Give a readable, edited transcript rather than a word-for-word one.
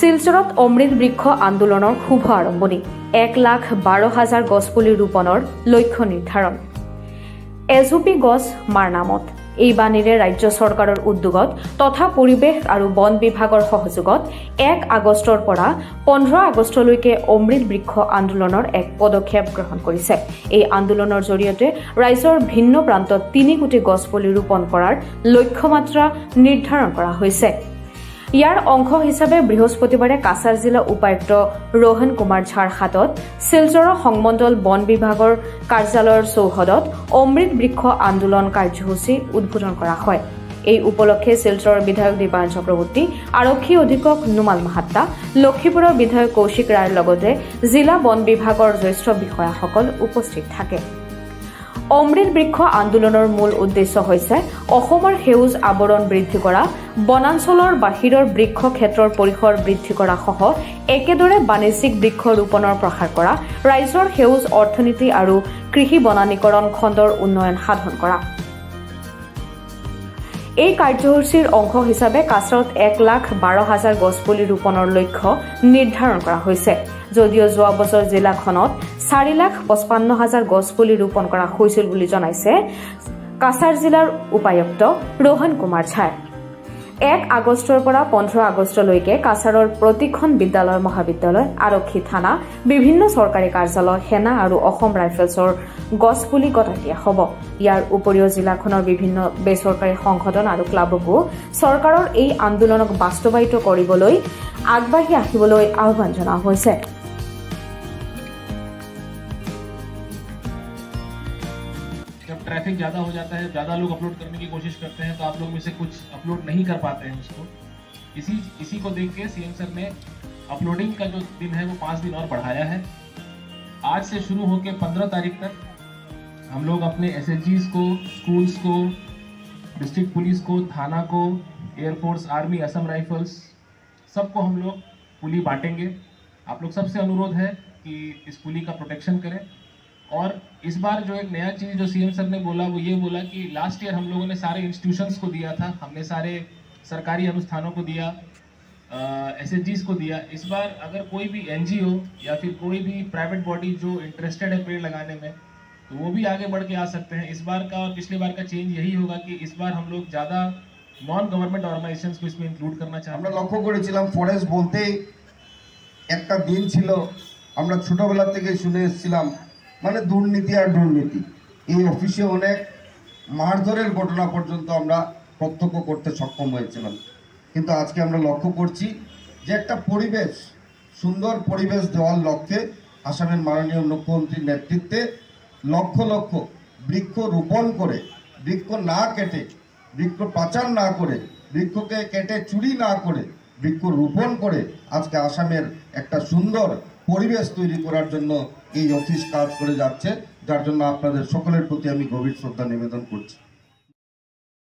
শিলচৰত অমৃত বৃক্ষ আন্দোলনৰ শুভ আৰম্ভণি 1,12,000 গছপুলি ৰোপণৰ লক্ষ্য নিৰ্ধাৰণ এজুপি গছ মাৰ নামত এই বাণীৰে ৰাজ্য চৰকাৰৰ উদ্যোগত তথা পৰিৱেশ আৰু বন বিভাগৰ সহযোগত 1 আগষ্টৰ পৰা 15 আগষ্টলৈকে অমৃত বৃক্ষ আন্দোলনৰ এক পদক্ষেপ গ্ৰহণ কৰিছে। এই আন্দোলনৰ জৰিয়তে ৰাজ্যৰ ভিন্ন প্ৰান্তত 3 কোটি গছপুলি ৰোপণ কৰাৰ লক্ষ্যমাত্ৰা নিৰ্ধাৰণ কৰা হৈছে। ইয়াৰ অংশ হিচাপে বৃহস্পতিবাৰে কাছাৰ জিলা উপায়ুক্ত ৰোহন কুমাৰ ঝাৰ হাতত শিলচৰৰ সংমণ্ডল বন বিভাগৰ কাৰ্যালয়ৰ চৌহদত অমৃত বৃক্ষ আন্দোলন কাৰ্যসূচী উদ্বোধন কৰা হয়। এই উপলক্ষে শিলচৰৰ বিধায়ক দীপায়ন চক্ৰৱৰ্তী, আৰক্ষী অধীক্ষক নুমাল মাহাত্তা, লক্ষীপুৰৰ বিধায়ক কৌশিক ৰায়ৰ লগতে জিলা বন বিভাগৰ জ্যেষ্ঠ বিষয়াসকল উপস্থিত থাকে। অমৃত বৃক্ষ আন্দোলনৰ মূল উদ্দেশ্য হৈছে অসমৰ সেউজ আৱৰণ বৃদ্ধি কৰা, বনাঞ্চলৰ বাহিৰৰ বৃক্ষ ক্ষেত্ৰৰ পৰিসৰ বৃদ্ধি কৰা সহ একেদৰে বাণিজ্যিক বৃক্ষ ৰোপণৰ প্ৰসাৰ কৰা, ৰাজ্যৰ সেউজ অৰ্থনীতি আৰু কৃষি বনানীকৰণ খণ্ডৰ উন্নয়ন সাধন কৰা। এই কাৰ্যসূচীৰ অংশ হিচাপে কাছাৰত 1,12,000 গছপুলি ৰোপণৰ লক্ষ্য নিৰ্ধাৰণ কৰা হৈছে। যদিও যোৱা বছৰ জিলাখনত 4,55,000 গছপুলি ৰোপণ কৰা হৈছিল বুলি জনাইছে কাছাৰ জিলাৰ উপায়ুক্ত ৰোহন কুমাৰ ঝাই। 1 আগষ্টৰ পৰা 15 আগষ্টলৈকে কাছাৰৰ প্ৰতিখন বিদ্যালয়, মহাবিদ্যালয়, আৰক্ষী থানা, বিভিন্ন চৰকাৰী কাৰ্যালয়, সেনা আৰু অসম ৰাইফলছৰ গছপুলি গতাই দিয়া হ'ব। ইয়াৰ উপৰিও জিলাখনৰ বিভিন্ন বেচৰকাৰী সংগঠন আৰু ক্লাবকো চৰকাৰৰ এই আন্দোলনক বাস্তৱায়িত কৰিবলৈ আগবাঢ়ি আহিবলৈ আহ্বান জনোৱা হৈছে। जब ट्रैफिक ज़्यादा हो जाता है, ज़्यादा लोग अपलोड करने की कोशिश करते हैं, तो आप लोग में से कुछ अपलोड नहीं कर पाते हैं उसको। इसी को देख के सीएम सर ने अपलोडिंग का जो दिन है वो 5 दिन और बढ़ाया है। आज से शुरू होकर 15 तारीख तक हम लोग अपने एसएचजीज को, स्कूल्स को, डिस्ट्रिक्ट पुलिस को, थाना को, एयरफोर्स, आर्मी, असम राइफल्स, सबको हम लोग पुली बांटेंगे। आप लोग सबसे अनुरोध है कि इस पुली का प्रोटेक्शन करें। और इस बार जो एक नया चीज़ जो सीएम सर ने बोला वो ये बोला कि लास्ट ईयर हम लोगों ने सारे इंस्टीट्यूशंस को दिया था, हमने सारे सरकारी अनुष्ठानों को दिया, एसएचजीज को दिया। इस बार अगर कोई भी एनजीओ या फिर कोई भी प्राइवेट बॉडी जो इंटरेस्टेड है पेड़ लगाने में, तो वो भी आगे बढ़ के आ सकते हैं। इस बार का और पिछले बार का चेंज यही होगा कि इस बार हम लोग ज़्यादा नॉन गवर्नमेंट ऑर्गेनाइजेशंस को इसमें इंक्लूड करना चाहते हैं। আমরা লক্ষ্য করেছিলাম ফরেস্ট বলতেই একটা দিন ছিল, আমরা ছোটবেলা থেকে শুনে এসেছিলাম, মানে দুর্নীতি আর দুর্নীতি। এই অফিসে অনেক মারধরের ঘটনা পর্যন্ত আমরা প্রত্যক্ষ করতে সক্ষম হয়েছিলাম। কিন্তু আজকে আমরা লক্ষ্য করছি যে একটা পরিবেশ, সুন্দর পরিবেশ দেওয়ার লক্ষ্যে আসামের মাননীয় মুখ্যমন্ত্রীর নেতৃত্বে লক্ষ লক্ষ বৃক্ষ রোপণ করে, বৃক্ষ না কেটে, বৃক্ষ পাচার না করে, বৃক্ষকে কেটে চুরি না করে, বৃক্ষ রোপণ করে আজকে আসামের একটা সুন্দর পরিবেশ তৈরি করার জন্য এই অফিস কাজ করে যাচ্ছে, যার জন্য আপনাদের সকলের প্রতি আমি গভীর শ্রদ্ধা নিবেদন করছি।